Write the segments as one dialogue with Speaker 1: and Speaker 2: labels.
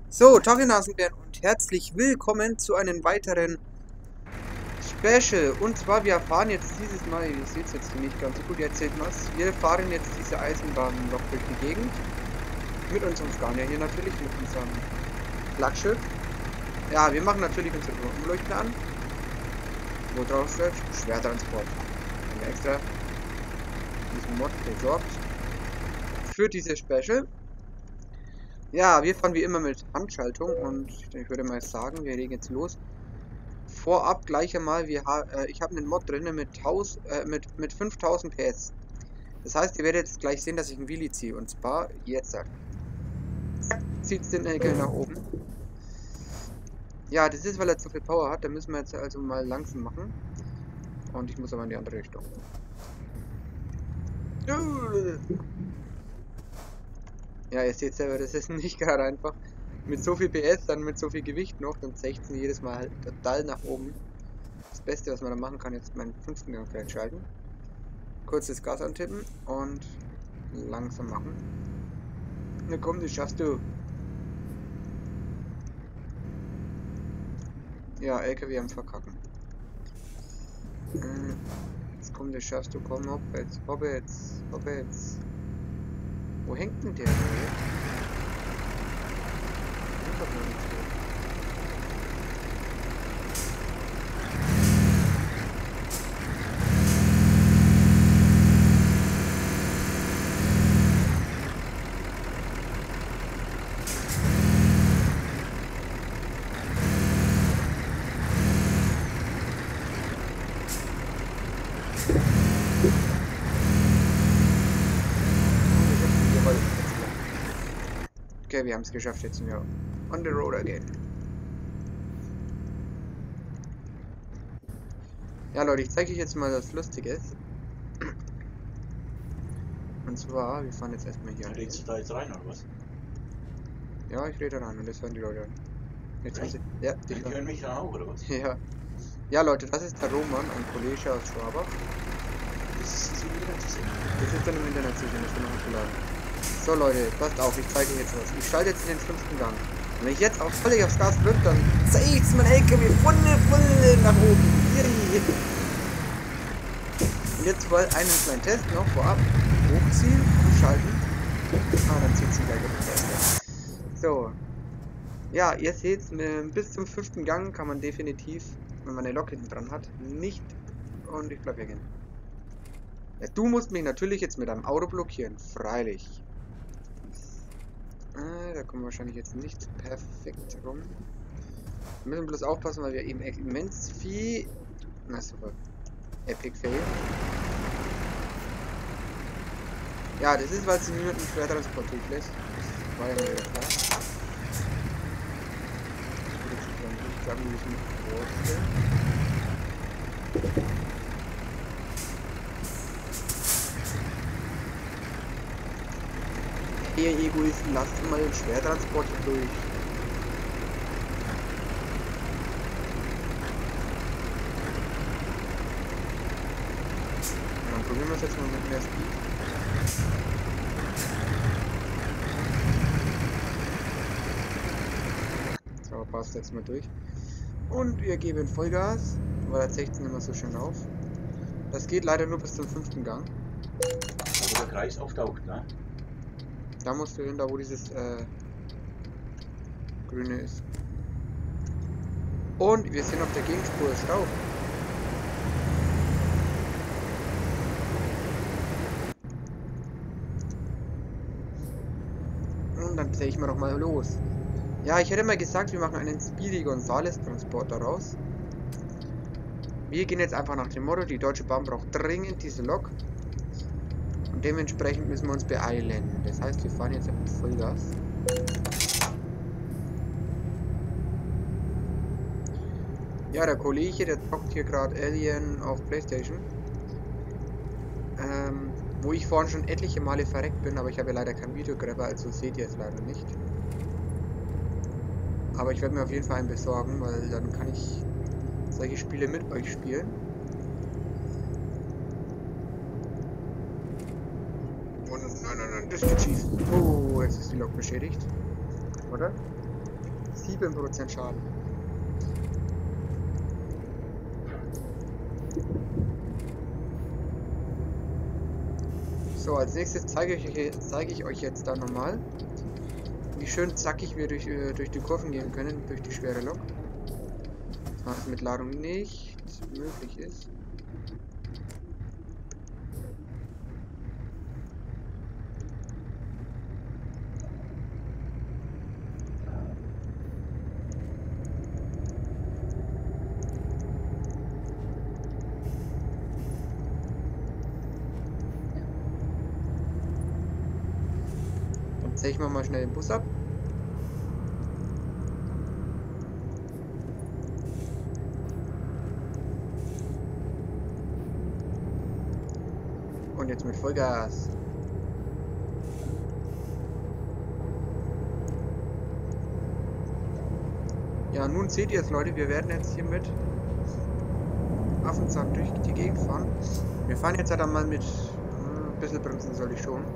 Speaker 1: So, Tag ihr Nasenbären und herzlich willkommen zu einem weiteren Special. Und zwar, wir erfahren jetzt dieses Mal, ihr seht es jetzt nicht ganz so gut, ihr erzählt was. Wir fahren jetzt diese Eisenbahnlok durch die Gegend. Mit unserem Scania hier natürlich, mit unserem Flaggschiff. Ja, wir machen natürlich unsere Umleuchten an. Wo drauf steht, Schwertransport. Haben wir extra diesen Mod besorgt. Für dieses Special. Ja, wir fahren wie immer mit Handschaltung und ich würde mal sagen, wir legen jetzt los. Vorab gleich einmal, ich habe einen Mod drin mit 5000 PS. Das heißt, ihr werdet jetzt gleich sehen, dass ich einen Wheelie ziehe. Und zwar jetzt. Zack, zieht es den Enkel nach oben. Ja, das ist, weil er zu viel Power hat. Da müssen wir jetzt also mal langsam machen. Und ich muss aber in die andere Richtung. Ja, ihr seht selber, das ist nicht gerade einfach. Mit so viel PS, dann mit so viel Gewicht noch, dann zeigt es jedes Mal halt total nach oben. Das Beste, was man da machen kann, jetzt meinen 5. Gang vielleicht schalten. Kurzes Gas antippen und langsam machen. Na komm, das schaffst du. Ja, LKW am Verkacken. Jetzt komm, das schaffst du. Komm, hopp jetzt, hopp jetzt, hopp jetzt. Wo hängt denn der da jetzt? Okay, wir haben es geschafft, jetzt sind wir on the road again. Ja Leute, ich zeige euch jetzt mal was Lustiges. Und zwar, wir fahren jetzt erstmal hier.
Speaker 2: Redest du da jetzt rein oder was?
Speaker 1: Ja, ich rede rein und das hören die Leute an. Jetzt haben sie, ja,
Speaker 2: Die hören mich dann auch oder was?
Speaker 1: Ja. Ja Leute, das ist der Roman, ein Kollege aus Schwabach.
Speaker 2: Das ist im Internet zu sehen.
Speaker 1: Das ist dann im Internet zu sehen, das wird noch hochgeladen. So Leute, passt auf, ich zeige euch jetzt was. Ich schalte jetzt in den 5. Gang. Und wenn ich jetzt auch völlig aufs Gas drücke, dann zeigt mein LKW volle nach oben. Yay. Und jetzt mal einen kleinen Test noch vorab. Hochziehen und schalten. Ah, dann zieht sie gleich auf. So. Ja, ihr seht, bis zum 5. Gang kann man definitiv, wenn man eine Lok hinten dran hat, nicht. Und ich bleib hier gehen. Ja, du musst mich natürlich jetzt mit einem Auto blockieren. Freilich. Da kommen wir wahrscheinlich jetzt nicht perfekt rum. Wir müssen bloß aufpassen, weil wir eben immens viel... Na super. Epic Fail. Ja, das ist, weil sie niemanden Schwertransport durchlässt. Das war ja mal wieder klar. Ich glaube, wir müssen vorstellen. Ihr Egoisten, lasst mal den Schwertransport hier durch. Ja, dann probieren wir es jetzt mal mit mehr Speed. So, passt jetzt mal durch. Und wir geben Vollgas, weil er 16 immer so schön auf. Das geht leider nur bis zum 5. Gang.
Speaker 2: Also der Kreis auftaucht, ne?
Speaker 1: Da musst du hin, da wo dieses grüne ist. Und wir sind auf der Gegenspur ist rauf. Und dann drehe ich mal noch mal los. Ja, ich hätte mal gesagt, wir machen einen Speedy Gonzales Transport daraus. Wir gehen jetzt einfach nach dem Motto, die Deutsche Bahn braucht dringend diese Lok. Und dementsprechend müssen wir uns beeilen. Das heißt, wir fahren jetzt mit Vollgas. Ja, der Kollege, der zockt hier gerade Alien auf PlayStation. Wo ich vorhin schon etliche Male verreckt bin, aber ich habe ja leider keinen Videograbber, also seht ihr es leider nicht. Aber ich werde mir auf jeden Fall einen besorgen, weil dann kann ich solche Spiele mit euch spielen. Und nein, das geht schief. Oh, jetzt ist die Lok beschädigt. Oder? 7% Schaden. So, als nächstes zeige ich euch jetzt da nochmal, wie schön zackig wir durch die Kurven gehen können, durch die schwere Lok. Was mit Ladung nicht möglich ist. Dann zeigen wir mal schnell den Bus ab. Und jetzt mit Vollgas. Ja, nun seht ihr es, Leute. Wir werden jetzt hier mit Affenzahn durch die Gegend fahren. Wir fahren jetzt halt einmal mit... ein bisschen bremsen soll ich schon.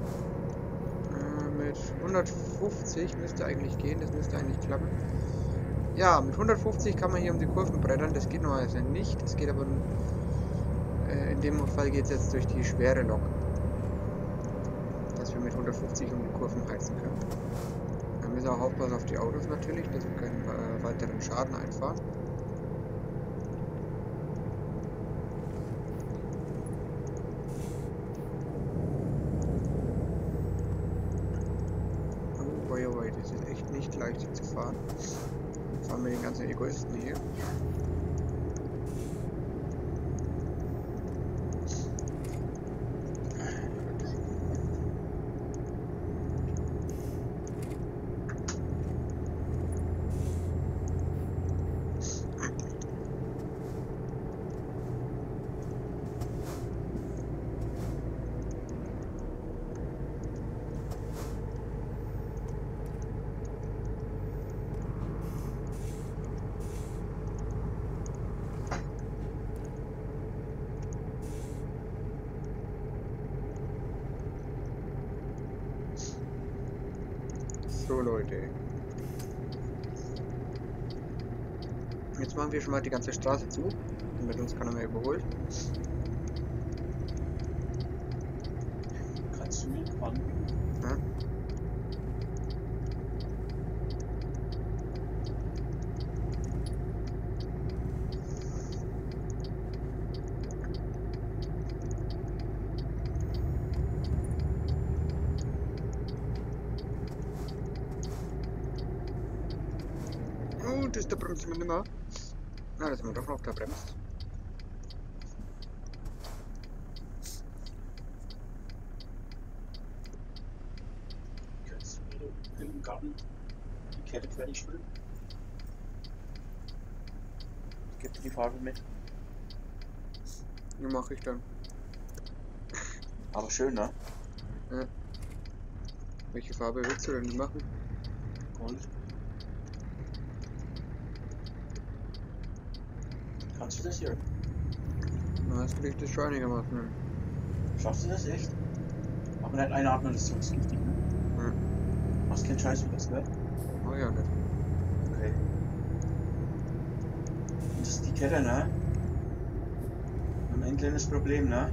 Speaker 1: Mit 150 müsste eigentlich gehen. Das müsste eigentlich klappen. Ja, mit 150 kann man hier um die Kurven brettern. Das geht normalerweise nicht. Das geht aber... in dem Fall geht es jetzt durch die schwere Lok, dass wir mit 150 um die Kurven heizen können. Wir müssen auch aufpassen auf die Autos natürlich, dass wir keinen weiteren Schaden einfahren. Oh boy, oh boy, das ist echt nicht leicht hier zu fahren. Fahren wir den ganzen Egoisten hier. So Leute, jetzt machen wir schon mal die ganze Straße zu, damit uns keiner mehr überholt.
Speaker 2: Kannst du mitfahren?
Speaker 1: Ja. Das ist der Bremsen nicht mehr. Na, das sind wir doch noch da bremst.
Speaker 2: Kannst du wieder im Garten die Kette fertig spülen? Gib dir die Farbe mit.
Speaker 1: Die mache ich dann.
Speaker 2: Aber schön, ne?
Speaker 1: Ja. Welche Farbe willst du denn machen?
Speaker 2: Gold. Kannst du das hier?
Speaker 1: Na, jetzt krieg ich das schon einigermaßen hin.
Speaker 2: Schaffst du das echt? Aber nicht einatmen, das ist sonst giftig, ne?
Speaker 1: Ja.
Speaker 2: Machst keinen Scheiß mit das, ne?
Speaker 1: Oh ja, nicht.
Speaker 2: Okay. Und das ist die Kette, ne? Wir haben ein kleines Problem, ne?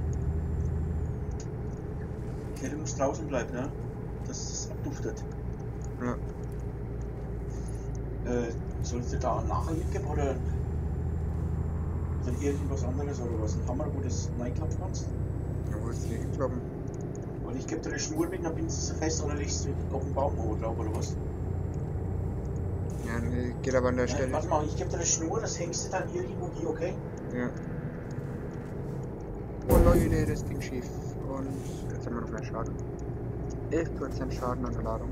Speaker 2: Die Kette muss draußen bleiben, ne? Dass es abduftet.
Speaker 1: Ja.
Speaker 2: Sollst du da einen Nachhang mitgeben oder irgendwas anderes oder was? Ein Hammer, wo du das reinklappen kannst?
Speaker 1: Ja, wo ist die hinklappen?
Speaker 2: Und ich gebe dir eine Schnur mit, dann bindest du sie fest oder legst du auf den Baum hoch drauf oder was?
Speaker 1: Ja, nee, geht aber an der Stelle.
Speaker 2: Warte mal, ich gebe dir eine Schnur, das hängst du dann irgendwo hier, okay?
Speaker 1: Ja. Oh Leute, das ging schief. Und jetzt haben wir noch mehr Schaden. 11% Schaden an der Ladung.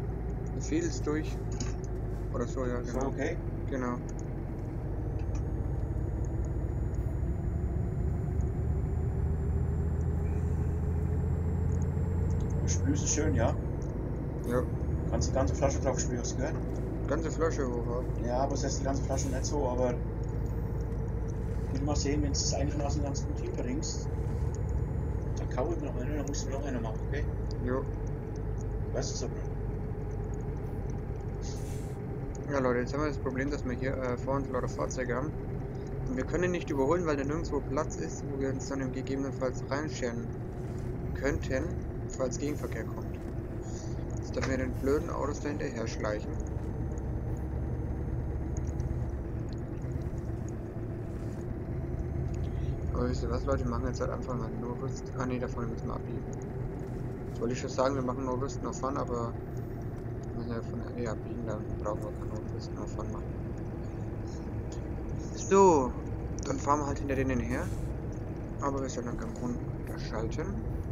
Speaker 1: Viel ist durch. Oder so, ja, genau.
Speaker 2: So, okay?
Speaker 1: Genau.
Speaker 2: Spülst ist schön, ja?
Speaker 1: Ja,
Speaker 2: Kannst die ganze Flasche drauf spülen, hast du gehört?
Speaker 1: ganze Flasche hoch.
Speaker 2: Ja, aber es ist die ganze Flasche nicht so, aber ich will mal sehen, wenn du das einigermaßen ganz gut hinbringst, dann kaufe ich noch eine, dann musst du noch eine machen, okay?
Speaker 1: Jo.
Speaker 2: Weißt du so?
Speaker 1: Ja Leute, jetzt haben wir das Problem, dass wir hier vor uns lauter Fahrzeuge haben. Und wir können nicht überholen, weil da nirgendwo Platz ist, wo wir uns dann gegebenenfalls reinscheren könnten, falls Gegenverkehr kommt. Jetzt dürfen wir den blöden Autos da hinterher schleichen. Aber wisst ihr was, Leute, wir machen jetzt halt einfach mal nur Rüst. Ah ne, davon müssen wir abbiegen. Jetzt wollte ich schon sagen, wir machen nur Rüst noch Fun, aber wir müssen ja von der E abbiegen, dann brauchen wir kein Rüst noch Fun machen. So, dann fahren wir halt hinter denen her. Aber wir sollen dann keinen Grund schalten.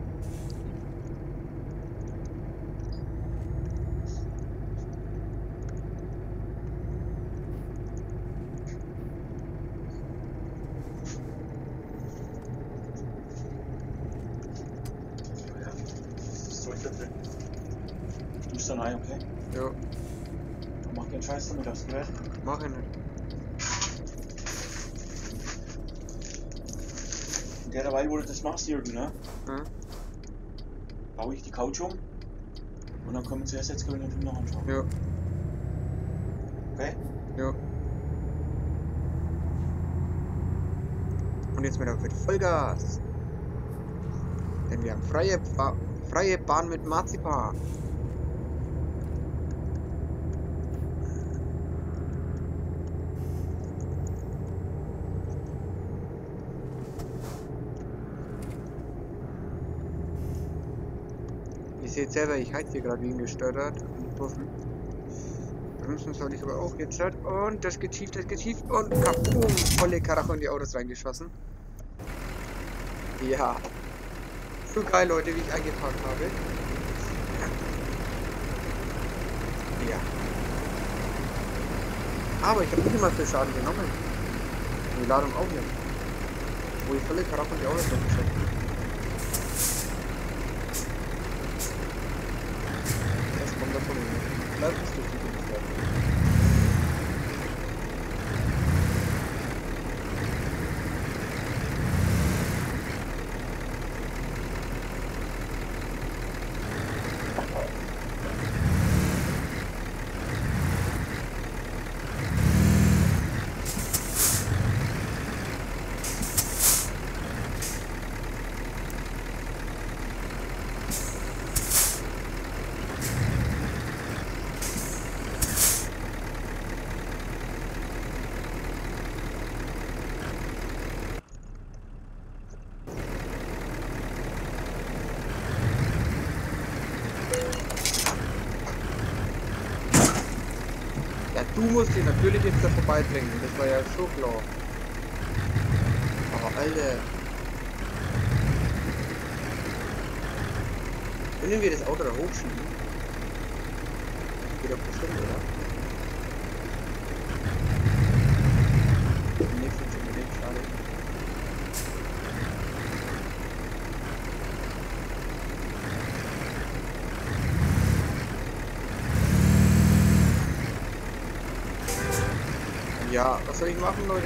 Speaker 2: Du bist dann ein, okay?
Speaker 1: Jo,
Speaker 2: Mach den Scheiß damit, hast du gehört?
Speaker 1: mach ich nicht.
Speaker 2: In der Weile, wo du das machst, Jürgen, ne?
Speaker 1: Hm?
Speaker 2: Baue ich die Couch um und dann können wir zuerst jetzt den Film noch anschauen.
Speaker 1: Jo,
Speaker 2: Okay?
Speaker 1: jo. Und jetzt mit Vollgas. Denn wir haben freie Bahn mit Marzipan. Ihr seht selber, ich heiz hier gerade wie gesteuert und Buffen. Bremsen soll ich aber auch jetzt schon. Und das geht schief und kaboom! Volle Karacho in die Autos reingeschossen. Ja. So geil, Leute, wie ich eingeparkt habe. Ja. Aber ich habe nicht mal viel Schaden genommen. Die Ladung auch nicht. Wo ich volle Karacho in die Autos reingeschossen habe. Das kommt davon. Bleib es durch die Möglichkeit. Du musst ihn natürlich jetzt da vorbeibringen, das war ja so klar. Aber Alter. Können wir das Auto da hochschieben? Geht doch bestimmt, oder? Nichts jetzt unbedingt, schade. Ja, was soll ich machen, Leute?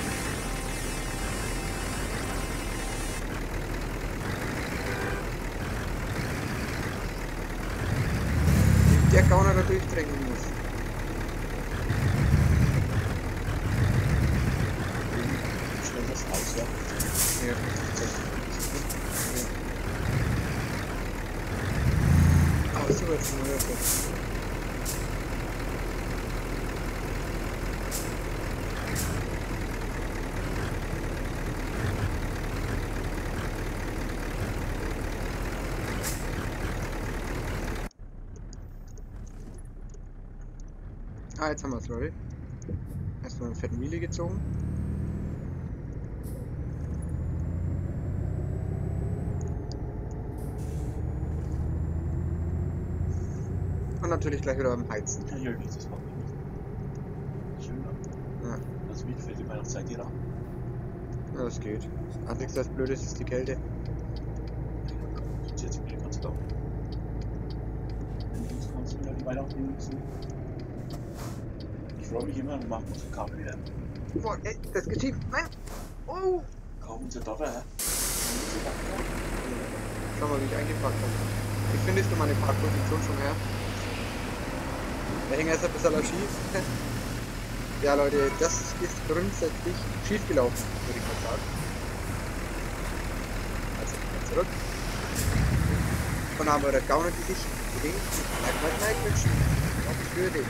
Speaker 1: Der Gauner da durchdrängen muss.
Speaker 2: Schnell das aus, ja?
Speaker 1: Ja. Ach so, jetzt sind wir jetzt. Ah, jetzt haben wir es, Leute. Erstmal einen fetten Wheelie gezogen. Und natürlich gleich wieder beim Heizen.
Speaker 2: Ja, Jürgen, das macht mich nicht. Schön, ne?
Speaker 1: Ja,
Speaker 2: Also, wie gefällt die Weihnachtszeit dir da?
Speaker 1: ja, das geht. Das Einzige, das Blöde ist die Kälte.
Speaker 2: Jetzt wieder ganz klar. Weihnachten zu. Ich freue mich immer und mache unsere Kabel wieder.
Speaker 1: Boah, ey, das geht schief. Nein! Oh!
Speaker 2: Kaum unser Doffer, hä?
Speaker 1: Schau mal, wie ich eingepackt habe. Wie findest du meine Parkposition schon her? Der Hänger ist ein bisschen schief. Ja Leute, das ist grundsätzlich schief gelaufen, würde ich mal sagen. Also wieder zurück. Und dann haben wir der Gauner die sich gelingt. Nein, quitschen. Auf die Höhe.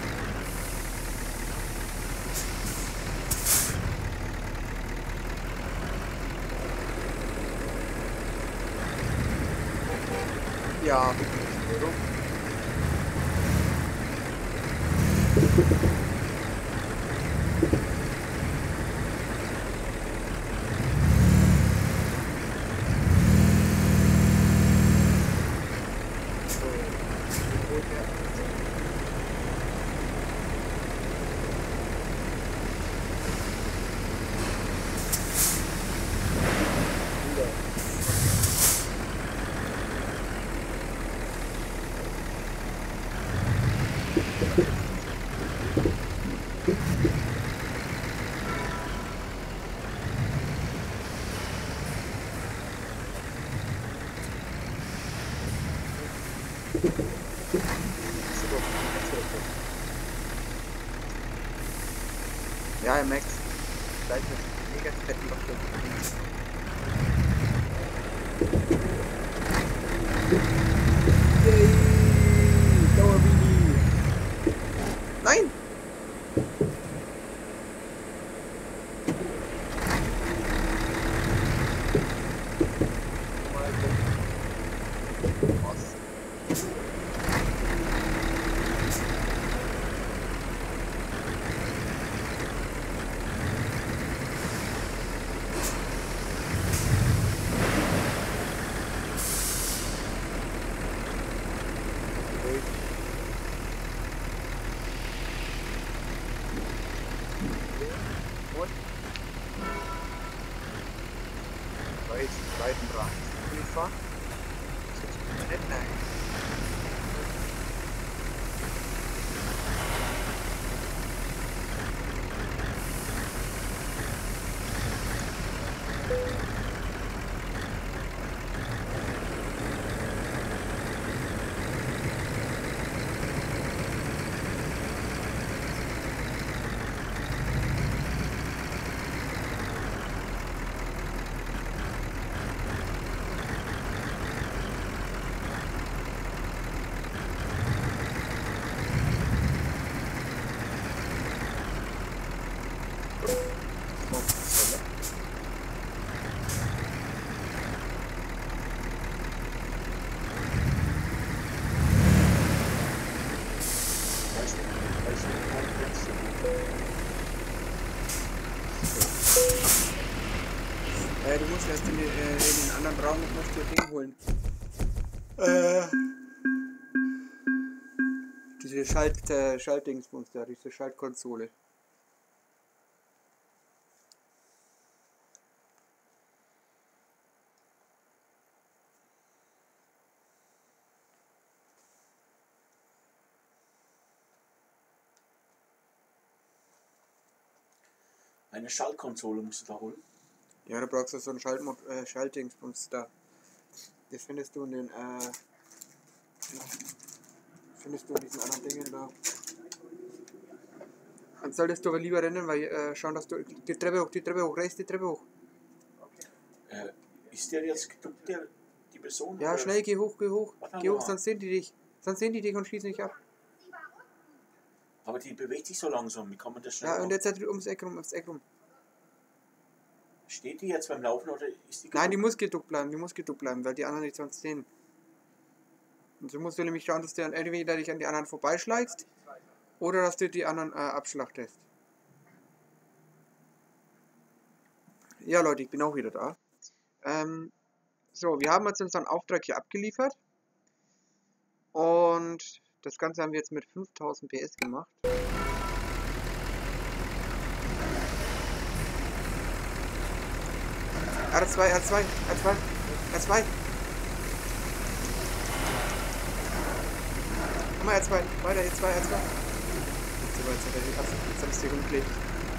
Speaker 1: Ja, Störung. Ja, Max, gleich mit mega fetten Loch. Yay! Dauerbini! Nein! Zweiten Rad gefahren. Das ist nicht nice. Du musst erst in den anderen Raum und musst dir Ding holen. Diese Schaltdingsbums da, diese Schaltkonsole.
Speaker 2: Eine Schaltkonsole musst du da holen.
Speaker 1: Ja, du brauchst so einen Schaltdingsbums da. Das findest du in den, findest du in diesen anderen Dingen da. Dann solltest du aber lieber rennen, weil, schauen, dass du, die Treppe hoch, rechts die Treppe hoch.
Speaker 2: Ist der jetzt geduckt, die Person?
Speaker 1: Ja,
Speaker 2: oder?
Speaker 1: schnell, geh hoch,
Speaker 2: Geh hoch,
Speaker 1: sonst sehen die dich und schießen dich ab.
Speaker 2: Aber die bewegt sich so langsam, wie kann man das schnell
Speaker 1: Ja, und jetzt halt ums Eck rum.
Speaker 2: Steht die jetzt beim Laufen oder ist die geduckt?
Speaker 1: Nein, die muss geduckt bleiben, weil die anderen nicht sonst sehen. Und so musst du nämlich schauen, dass du dann entweder dich an die anderen vorbeischleichst oder dass du die anderen abschlachtest. Ja Leute, ich bin auch wieder da. So, wir haben jetzt unseren Auftrag hier abgeliefert. Und das Ganze haben wir jetzt mit 5000 PS gemacht. R2. Komm mal, R2. Weiter, R2, R2. So, jetzt hat er die Absamstig umgelegt.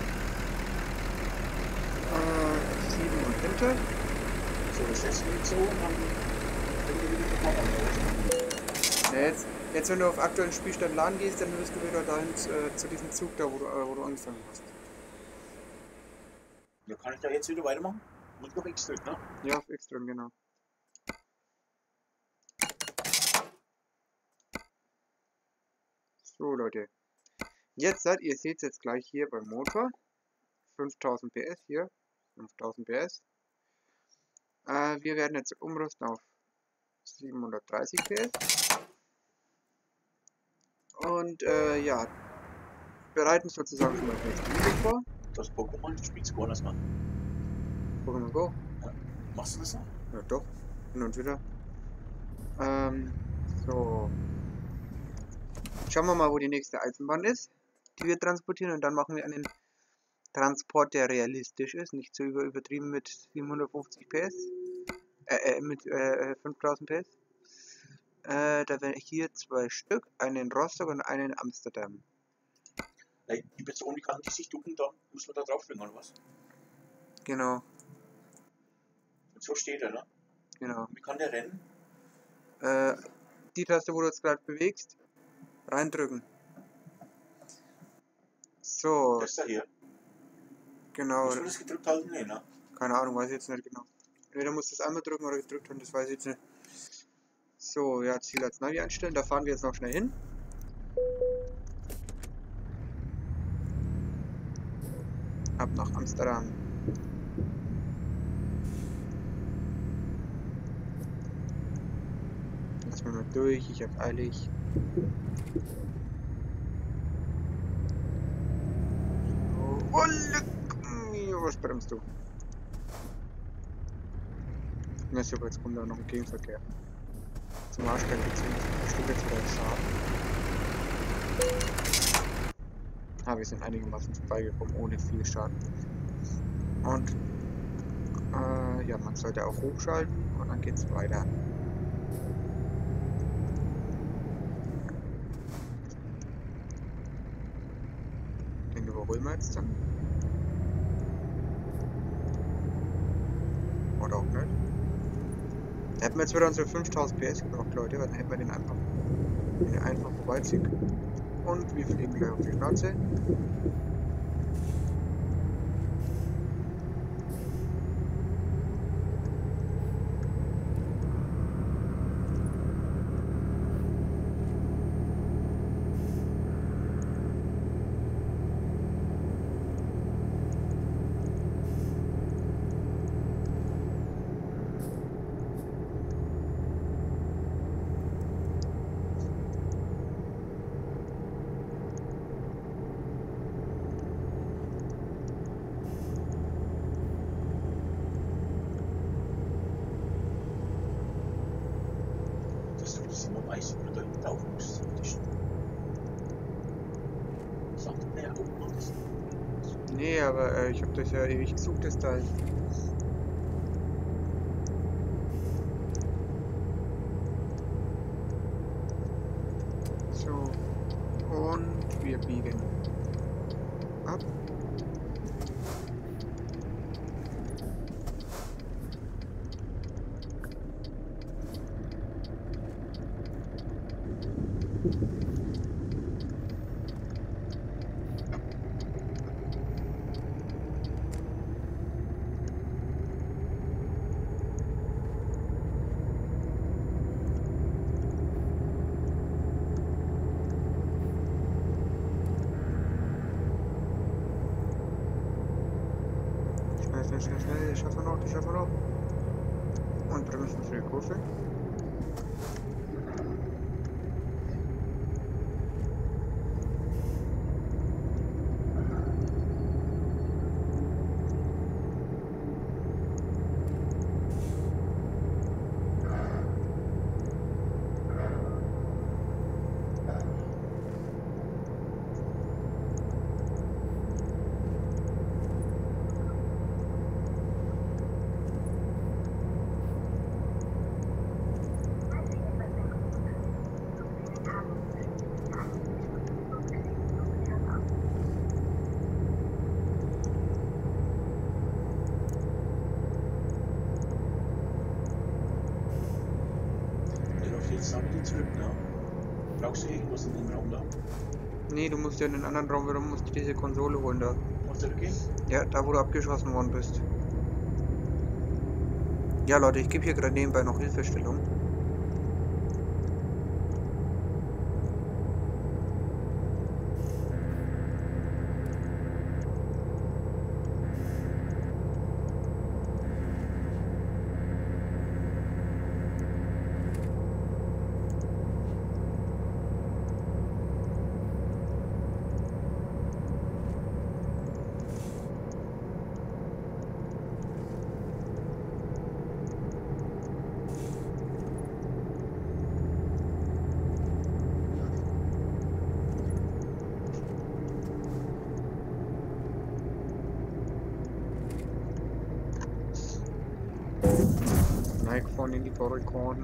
Speaker 1: 7 und hinter.
Speaker 2: So, das setzt nicht so und dann können wir wieder bekommen.
Speaker 1: Ja, jetzt, wenn du auf aktuellen Spielstand LAN gehst, dann wirst du wieder dahin zu diesem Zug da, wo du angefangen hast.
Speaker 2: Ja, kann ich da jetzt wieder weitermachen? Muss noch X drücken, ne?
Speaker 1: Ja, auf X drücken, genau. So, Leute. Jetzt ihr seht es jetzt gleich hier beim Motor. 5000 PS hier. 5000 PS. Wir werden jetzt umrüsten auf 730 PS. Und ja, bereiten sozusagen schon mal das nächste Video vor.
Speaker 2: Das Pokémon spielt gar nicht, Mann.
Speaker 1: Pokémon Go.
Speaker 2: Ja. Machst du das noch?
Speaker 1: Ja, doch. Hin und wieder. So. Schauen wir mal, wo die nächste Eisenbahn ist, die wir transportieren. Und dann machen wir einen Transport, der realistisch ist. Nicht so übertrieben mit 750 PS. Mit 5000 PS. Da wären hier 2 Stück. Einen in Rostock und einen in Amsterdam.
Speaker 2: Die Person, die kann die sich ducken, dann muss man da drauf springen, oder was?
Speaker 1: Genau.
Speaker 2: Und so steht er, ne?
Speaker 1: Genau.
Speaker 2: Wie kann der rennen?
Speaker 1: Die Taste, wo du jetzt gerade bewegst, reindrücken. So.
Speaker 2: Das da hier.
Speaker 1: Genau.
Speaker 2: Muss man das gedrückt halten? Nee, ne?
Speaker 1: Keine Ahnung, weiß ich jetzt nicht genau. Entweder muss das einmal drücken oder gedrückt haben, das weiß ich jetzt nicht. So, ja, Ziel als Navi einstellen, da fahren wir jetzt noch schnell hin. Ab nach Amsterdam. Lass mal durch, ich hab eilig. Oh, was bremst du? Na super, jetzt kommt da noch ein Gegenverkehr. Zum Arschberg gezogen, das Stück jetzt wieder Schaden. Wir sind einigermaßen vorbeigekommen, ohne viel Schaden. Und ja, man sollte auch hochschalten und dann geht's weiter. Den überholen wir jetzt dann. Oder auch nicht. Hätten wir jetzt wieder unsere 5000 PS gebraucht, Leute, weil dann hätten wir den einfach vorbeiziehen können. Und wir fliegen gleich auf die Schnauze. Nee, aber ich habe das ja ewig gesucht, das Teil. So. Und wir biegen ab. Schnell, die schaffen wir noch. Und bremsen für die Kurve.
Speaker 2: zurück, ne? Brauchst du irgendwas in dem Raum da?
Speaker 1: Nee, du musst ja in den anderen Raum, warum musst du diese Konsole holen da?
Speaker 2: Mal zurückgehen?
Speaker 1: Ja, da wo du abgeschossen worden bist. Ja Leute, ich gebe hier gerade nebenbei noch Hilfestellung. Nike vorne in die Barrikaden.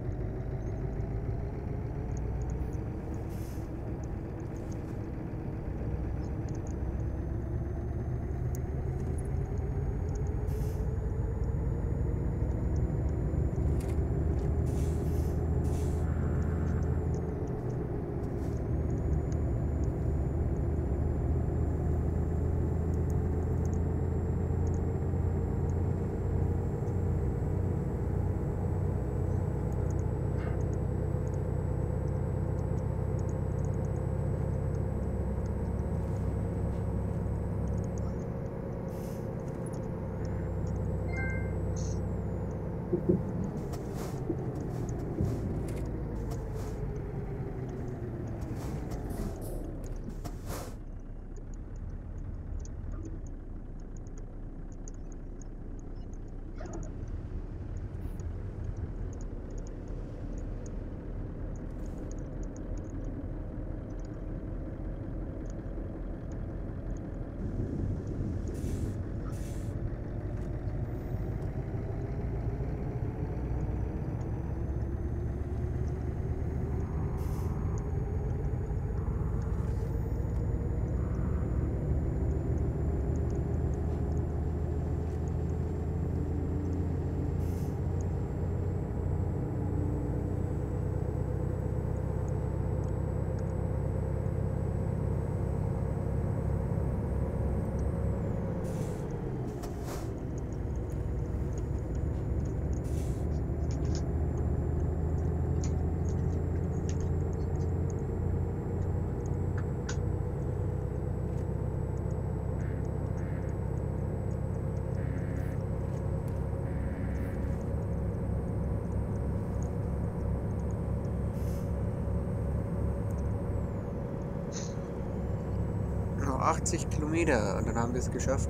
Speaker 1: Noch 80 Kilometer und dann haben wir es geschafft.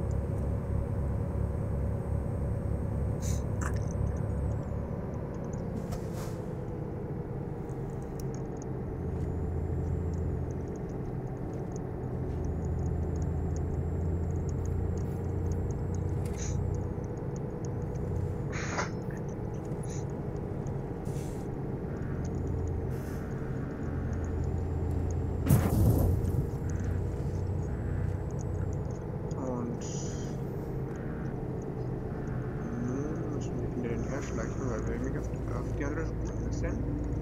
Speaker 1: Die andere Spur ein bisschen.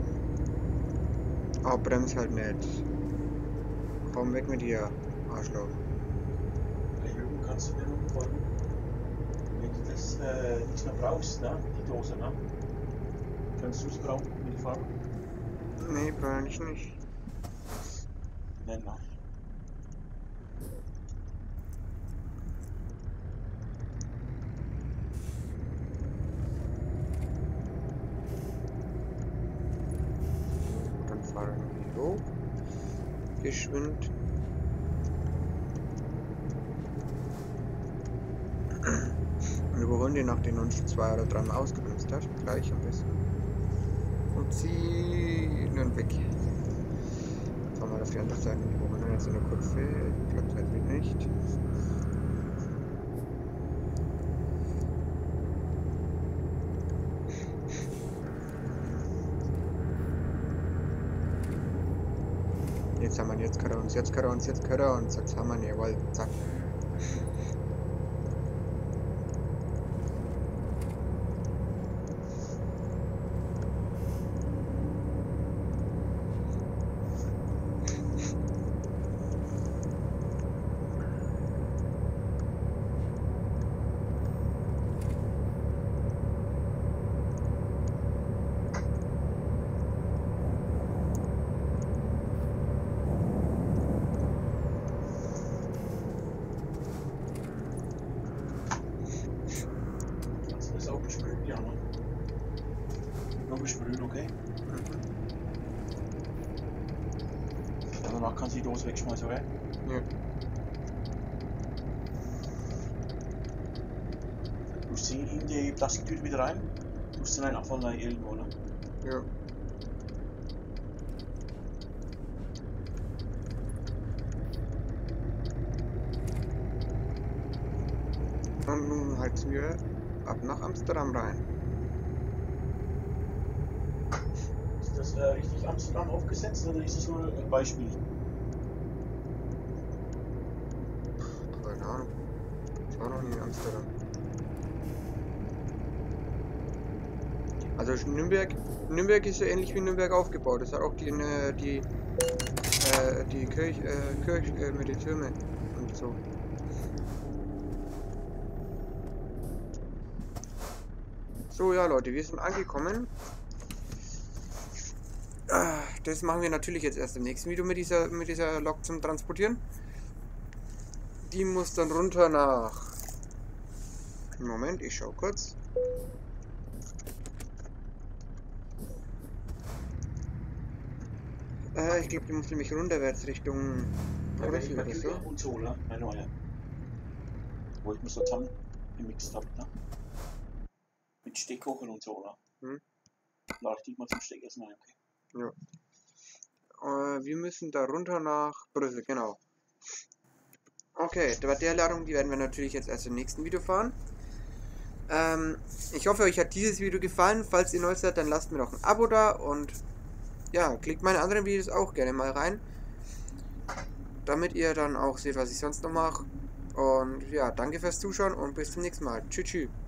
Speaker 1: Oh, bremst halt nicht. Komm weg mit dir, Arschloch.
Speaker 2: Üben kannst du mir noch folgen. Wenn du das nicht noch brauchst, ne? Die Dose, ne? Kannst du es brauchen mit der Farbe?
Speaker 1: Nee, brauche ich nicht.
Speaker 2: Nein, nein.
Speaker 1: Dann fahren wir hoch. Geschwind. Und überholen den, nachdem uns 2 oder 3 Mal ausgebremst hat. Gleich am besten. Und ziehen und weg. Fahren wir auf die andere Seite. Wir überholen jetzt in der Kurve. Ich glaube, das wird nicht. Jetzt haben wir, jetzt kann er uns, jetzt kann er uns, jetzt kann er uns. Jetzt haben wir ihn, jawohl, zack.
Speaker 2: Nur besprühen, okay? Ja, danach kannst du die Dose wegschmeißen, okay?
Speaker 1: Ja.
Speaker 2: Du sie in die Plastiktüte wieder rein, tust du deinen Abfall rein irgendwo, ne?
Speaker 1: Ja. Und nun heizen wir ab nach Amsterdam rein.
Speaker 2: Ist das richtig Amsterdam aufgesetzt oder ist das nur ein Beispiel?
Speaker 1: Keine Ahnung. Ich war noch nie in Amsterdam. Also Nürnberg ist ja ähnlich wie Nürnberg aufgebaut. Das hat auch die Kirche mit den Türmen und so. So, ja Leute, wir sind angekommen. Das machen wir natürlich jetzt erst im nächsten Video mit dieser Lok zum Transportieren. Die muss dann runter nach... Moment, ich schau kurz. Ich glaube, die muss nämlich runterwärts Richtung Brüssel oder so.
Speaker 2: Und so, ne? Eine neue. Wo ich mir so zusammen gemixt habe, ne? Mit Steckkochen und so, ne?
Speaker 1: Hm.
Speaker 2: Lade ich die mal zum Steckessen ein, okay?
Speaker 1: Ja. Wir müssen da runter nach Brüssel, genau. Okay, der Ladung, die werden wir natürlich jetzt erst im nächsten Video fahren. Ich hoffe, euch hat dieses Video gefallen. Falls ihr neu seid, dann lasst mir doch ein Abo da und ja, klickt meine anderen Videos auch gerne mal rein, damit ihr dann auch seht, was ich sonst noch mache. Und ja, danke fürs Zuschauen und bis zum nächsten Mal. Tschüss.